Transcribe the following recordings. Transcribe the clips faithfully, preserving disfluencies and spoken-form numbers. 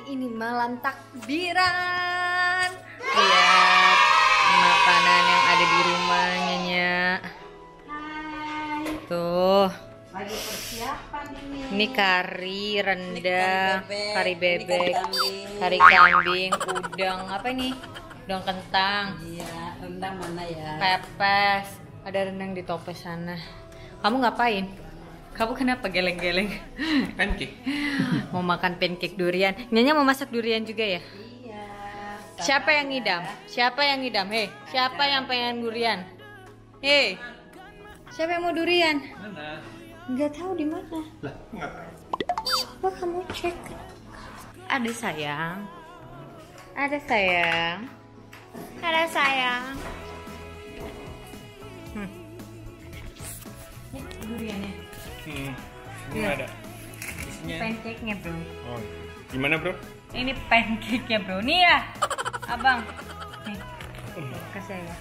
ini malam takbiran. Lihat makanan yang ada di rumahnya, Nya. Hai. Tuh. Lagi persiapan ini. Ini kari rendang, kari bebek, kari kari kambing, udang apa ini? Udang kentang, Iya, rendang mana ya? pepes. Ada rendang di toples sana. Kamu ngapain? Kamu kenapa geleng-geleng? Pancake. Mau makan pancake durian. Nyonya mau masak durian juga ya? Iya. Siapa yang ngidam? Siapa yang ngidam? Hei, siapa yang pengen durian? Hei, siapa yang mau durian? Mana? Nggak tahu di mana. Lah, nggak tahu. Coba kamu cek. Ada sayang. Ada sayang. Ada sayang. Hmm. Ini duriannya. Hmm, ini Iya. ada. Isinya. Pancake-nya, bro. Oh, gimana bro? Ini pancake-nya, bro. Nih ya, abang. Nih, kasih ya.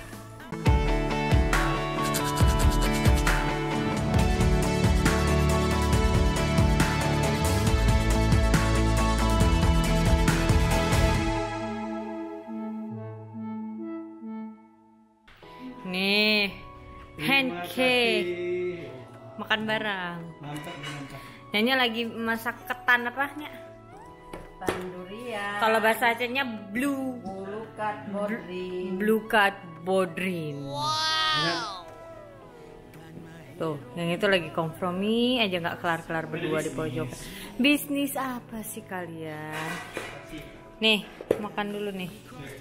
Nih, pancake. Makan bareng. Mantap, mantap. Nyonya lagi masak ketan apa, Nya? Ketan durian. Kalau bahasa Acehnya blue. Bulu kat bodri. Blue cat bodrin. Wow. Tuh, yang itu lagi kompromi aja nggak kelar-kelar berdua di pojok. Bisnis apa sih kalian? Nih, makan dulu nih.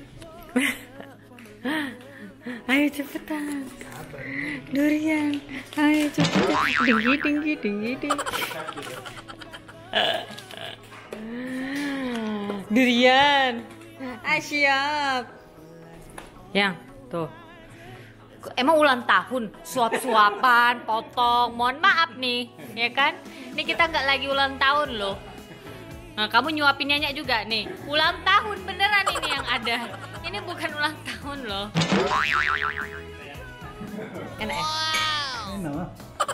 Ayo cepetan. Durian. Ayo cepetan. Tinggi tinggi tinggi tinggi. Durian. Ah, siap. Yang tuh. Emang ulang tahun, suap-suapan, potong. Mohon maaf nih, ya kan? Ini kita nggak lagi ulang tahun loh. Nah, kamu nyuapin Nyonya juga nih. Ulang tahun beneran ini yang ada. Ini bukan ulang tahun loh. Enak ya? Enak.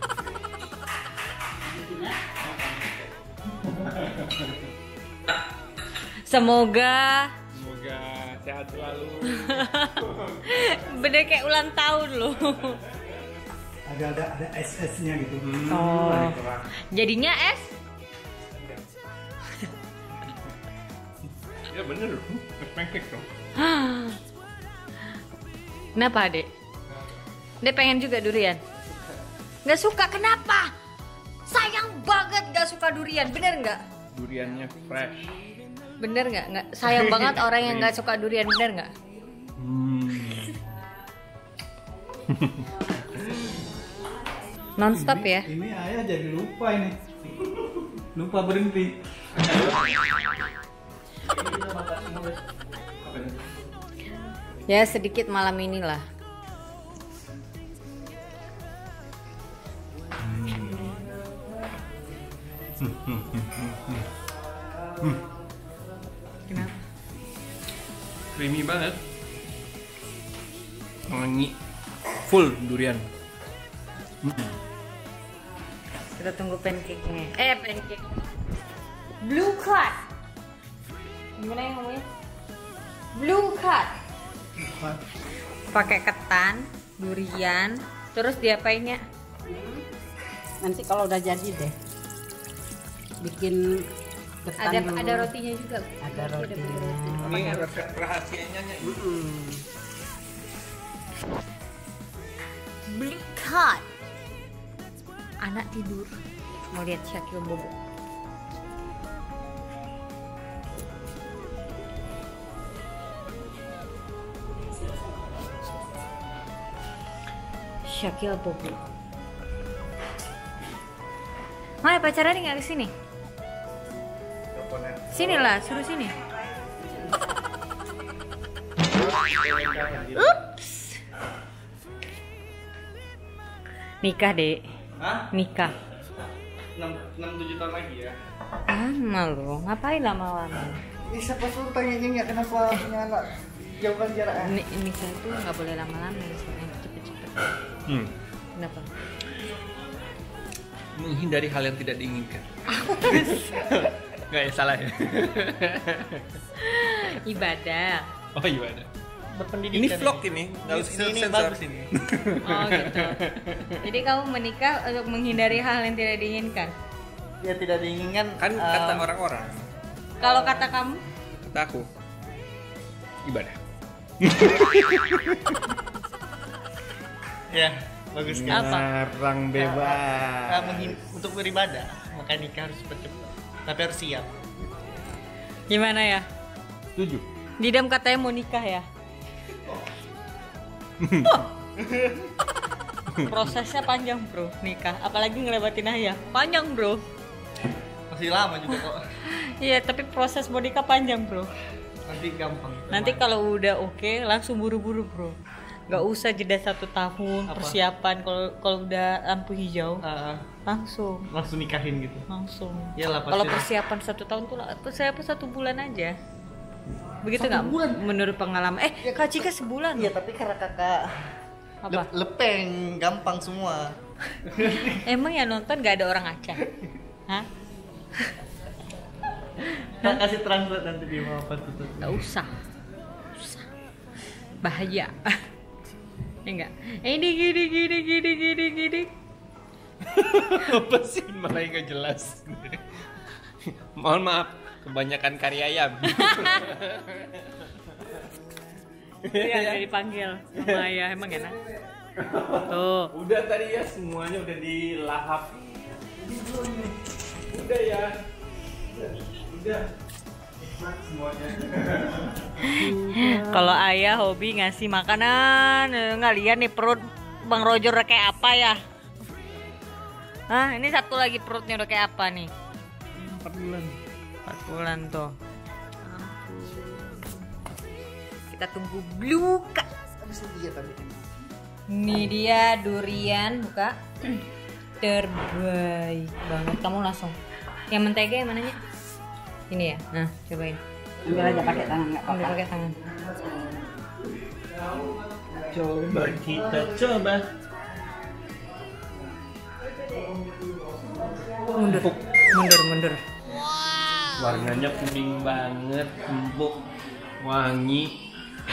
Semoga Semoga sehat selalu. bener kayak ulang tahun loh. ada ada ada es esnya gitu. Hmm, Oh. ada kerang. Jadinya es. Ya bener loh. Pancake dong. Kenapa, Dek? Dek pengen juga durian? Nggak suka, kenapa? Sayang banget nggak suka durian, bener nggak? Duriannya fresh. Bener nggak? Nggak sayang banget orang yang nggak suka durian, bener nggak? Hmm. Nonstop ya? Ini ayah jadi lupa ini. Lupa berhenti. Ya sedikit malam inilah. Kenapa? Creamy banget. Wangi. Full durian. Kita tunggu pancake-nya. Eh, pancake. Blue card. Gimana yang ngomongnya? Blue card. Pakai ketan, durian, terus diapainnya? Nanti kalau udah jadi deh. Bikin ketan Ada dulu. ada rotinya juga. Ada Roti, rotinya. roti. Ini resep rahasianya Nya. Blue card. Anak tidur. Mau lihat Syakil bobo. Syakil bobo. Mau pacaran nggak ke sini? Sini lah, suruh sini. Ups. Nikah, Dek. Hah? Nikah. enam tujuh tahun lagi ya? Lama loh, ngapain lama-lama? Ini siapa suruh tanya nyak kenapa punya anak jauhkan jaraknya? Ini nikah itu nggak boleh lama-lama ya, soalnya cepet-cepet. Hmm. Kenapa? Menghindari hal yang tidak diinginkan. Nggak ya, salah ya. Ibadah. Oh iya ada. Berpendidikan. Ini vlog ini, nggak Ini- usah ini sensor bagus sini. Oh gitu. Jadi kamu menikah untuk menghindari hal yang tidak diinginkan. Ya tidak diinginkan. Kan em, kata orang-orang, Kalau kata kamu, kata aku, ibadah. Ya, bagus kan. Apa? Ngarang bebas. Nah, menghin- untuk beribadah, maka nikah harus cepat-cepat. Tapi harus siap. gimana ya? Setuju. Didam katanya mau nikah ya. Prosesnya panjang bro, nikah. Apalagi ngelewatin ayah, panjang bro. Masih lama juga kok. Iya, tapi proses mau nikah panjang bro. Nanti gampang. Nanti kalau udah oke, langsung buru-buru bro. Gak usah jeda satu tahun Apa? persiapan. Kalau kalau udah lampu hijau, Ah, langsung langsung nikahin gitu. langsung. Iyalah pasti. Kalau persiapan satu tahun tuh lah- persiapan satu bulan aja. Begitu Satu nggak? bulan? Menurut pengalaman. Eh, Kak Cika sebulan. Iya, loh. tapi karena kakak Apa? le- lepeng, gampang semua. Emang ya nonton nggak ada orang Aceh? Hah? Kak kasih translate nanti dia mau apa tuh. Nggak usah. Usah. Bahaya. Ya enggak? Ini gini gini gini gini gini. Apa sih malah nggak jelas. Mohon maaf, kebanyakan kari ayam. Iya, udah dipanggil sama ayah, emang enak. Tuh. Udah tadi ya, semuanya udah dilahap. Udah ya. Udah. Nikmat semuanya. Kalau ayah hobi ngasih makanan, eh, nggak lihat nih perut Bang Roger udah kayak apa ya? Hah, ini satu lagi perutnya udah kayak apa nih? Empat bulan. Empat bulan tuh. Kita tunggu Bluka. Habis itu dia tadi. Ini dia durian, buka. Terbaik banget. Kamu langsung. Yang mentega yang mananya? Ini ya. Nah, cobain. Ambil aja pakai tangan nggak Ambil apa-apa. pakai tangan. Coba kita coba. Mundur. Mundur, mundur. Warnanya kuning banget, empuk, wangi.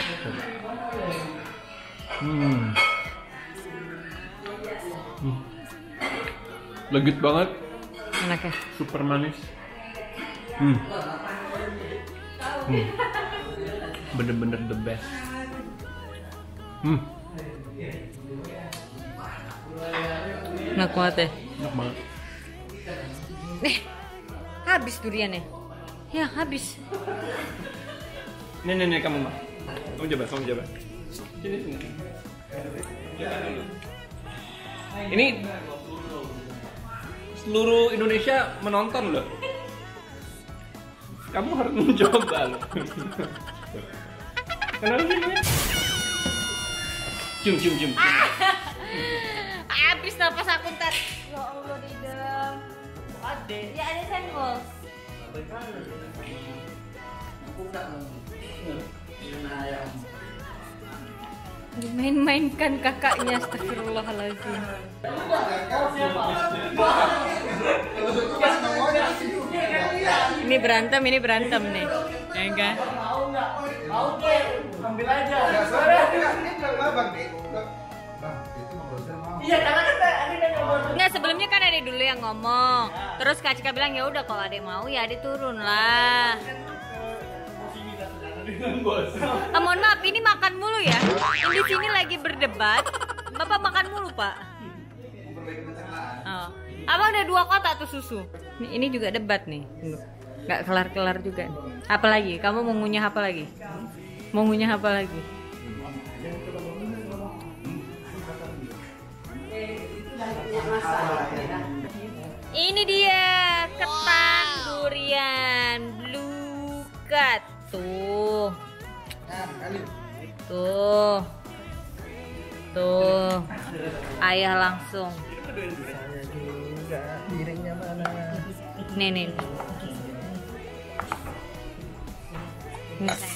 Hmm. Hmm. Legit banget, Enak ya? super manis. Hmm. Hmm. Bener-bener the best. Hmm. Enak banget ya? Enak banget. Eh, habis duriannya. Ya, habis. Nih, nih, nih, kamu mah. Kamu coba, kamu coba. Sini, sini. Coba dulu. Ini seluruh Indonesia menonton loh. Kamu harus mencoba loh. Kenapa sih? Mas? Cium, cium, cium. Habis napas aku ntar. Ya Allah, Didam. Ada. Ya ada senggol. Dimain-mainkan kakaknya, astagfirullahaladzim. Ini berantem, ini berantem nih. Ya enggak? Ambil aja. Iya, karena kan tadi udah ngomong. Enggak, sebelumnya kan Ade dulu yang ngomong. Terus Kak Cika bilang ya udah kalau Ade mau ya Ade turun lah. Ah, mohon maaf, ini makan mulu ya. Ini di sini lagi berdebat. Bapak makan mulu, Pak. Oh. Abang udah dua kotak tuh susu. Ini, ini juga debat nih. Nggak kelar-kelar juga. Apalagi? Kamu mau ngunyah apa lagi? Mau ngunyah apa lagi? Ini dia ketan durian blue cut. Tuh. Tuh. Tuh. Ayah langsung. Piringnya mana? Nih, nih. Ini saya.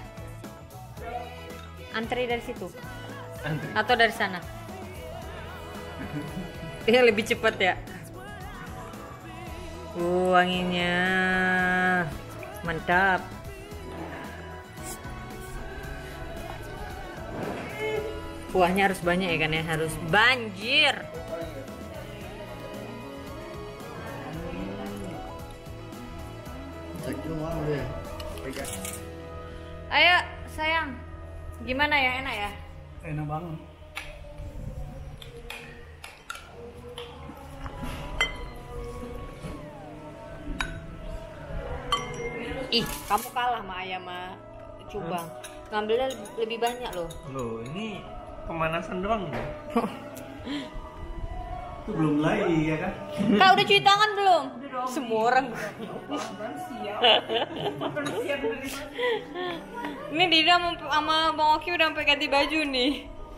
Antri dari situ. Antri. Atau dari sana. Dia lebih cepat ya. Uh, wanginya mantap. Kuahnya harus banyak ya kan ya, harus banjir. Ayo sayang, gimana ya, enak ya? Enak banget. Ih, kamu kalah sama ayam sama cubang. Ngambilnya lebih banyak loh. Loh, ini pemanasan doang. Itu belum lagi ya kan? Kak udah cuci tangan belum? Semua orang. Ini Dida sama Bang Oki udah sampai ganti baju nih.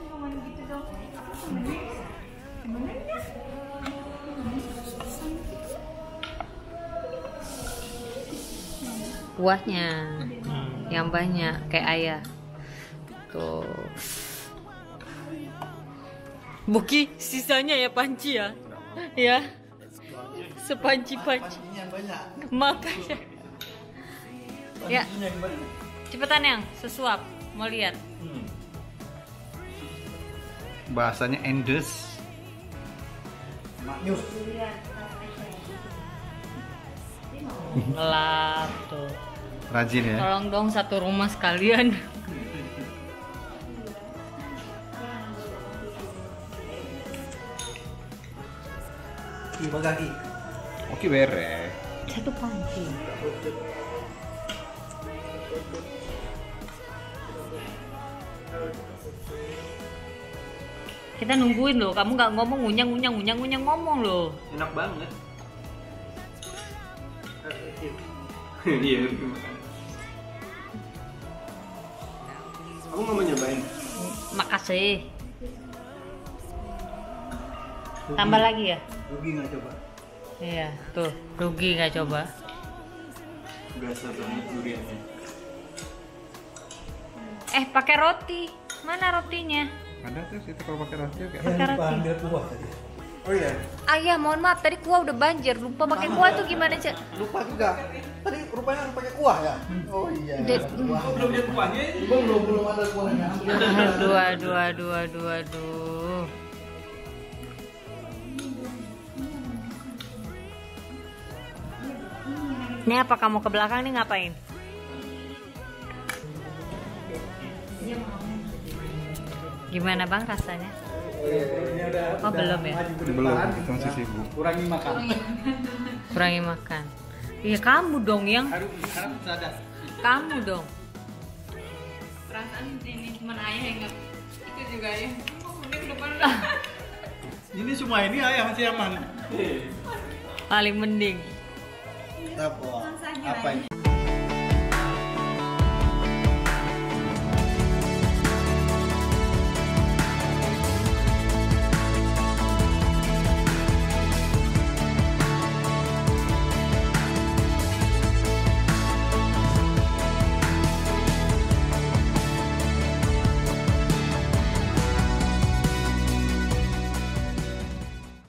Kuahnya yang banyak kayak ayah. Tuh. Buki sisanya ya panci ya. Ya. Sepanci-panci. Makanya. Ya. Cepetan yang sesuap. Mau lihat. Bahasanya endes. Maknyus. Ngelap tuh. Rajin ya. Tolong dong satu rumah sekalian. Lima kaki. Oke beres. Satu panci. Kita nungguin loh, kamu nggak ngomong ngunyang ngunyang ngunyang ngunyang ngomong loh. Enak banget. Iya, aku nggak mau nyobain. Makasih. Tambah lagi ya? Rugi nggak coba? Iya, tuh rugi nggak coba. Berasa banget duriannya. Eh, pakai roti. Mana rotinya? Ada tuh situ kalau pakai roti kayak. Pakai roti. Biar kuah tadi. Oh iya. Ayah, mohon maaf tadi kuah udah banjir. Lupa pakai kuah tuh gimana, Cak? Lupa juga. Tadi rupanya harus pakai kuah ya? Oh iya. De- Belum lihat kuahnya. Belum belum ada kuahnya. Aduh, aduh, aduh, aduh, aduh. Ini apa kamu ke belakang nih ngapain? Gimana bang rasanya? Oh belum ya? Belum, kita masih sibuk. Kurangi makan. Kurangi makan. Iya kamu dong yang. Harus harus sadar. Kamu dong. Perasaan ini cuma ayah yang nggak ikut juga ya. Oh, udah ke depan. Ini semua ini ayah masih aman. Paling mending. Apa? Apa ini?